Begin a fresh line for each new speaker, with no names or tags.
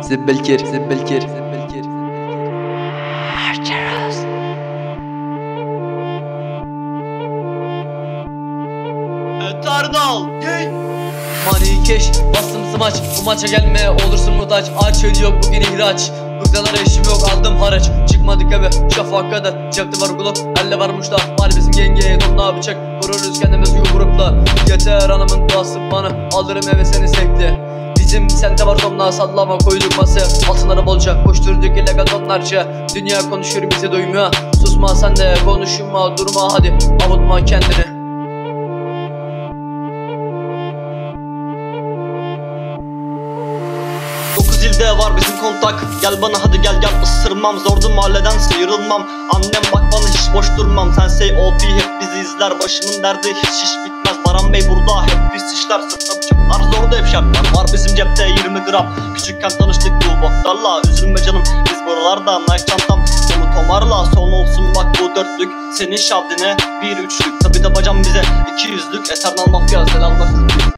Zibelkir
Tardal
Money cash bastım smaç. Bu maça gelme olursun muhtaç. Aç ödü yok bugün ihraç. Bıktalara işim yok aldım haraç. Çıkmadık eve şafak kadar. Cepte var kulak elle varmış da. Var bizim yengeye donla bıçak. Vururuz kendimiz yumrukla. Yeter anamın duası bana. Alırım eve seni sekli. Bizim sende var donla sallama koyduk masaya. Altınları bolca koşturduk illegal tonlarca. Dünya konuşur bizi duymuyor. Susma sen de konuşma durma hadi avutma kendini.
9 ilde var bizim kontak. Gel bana hadi gel ısırmam. Zordu mahalleden sıyrılmam. Annem bak bana hiç boş durmam. Sensei OP hep bizi izler. Başımın derdi hiç bitmez. Baran Bey burada hep biz işler. Sırtla bıçaklar zordu hep şartlar. Var bizim cepte 20 gram. Küçükken tanıştık bu boklarla. Üzülme canım biz buralarda. Nike çantam sonu tomarla. Son olsun bak bu dörtlük. Senin şavdine bir üçlük. Tabi de bacam bize 200'lük. Eternal mafya selamlar.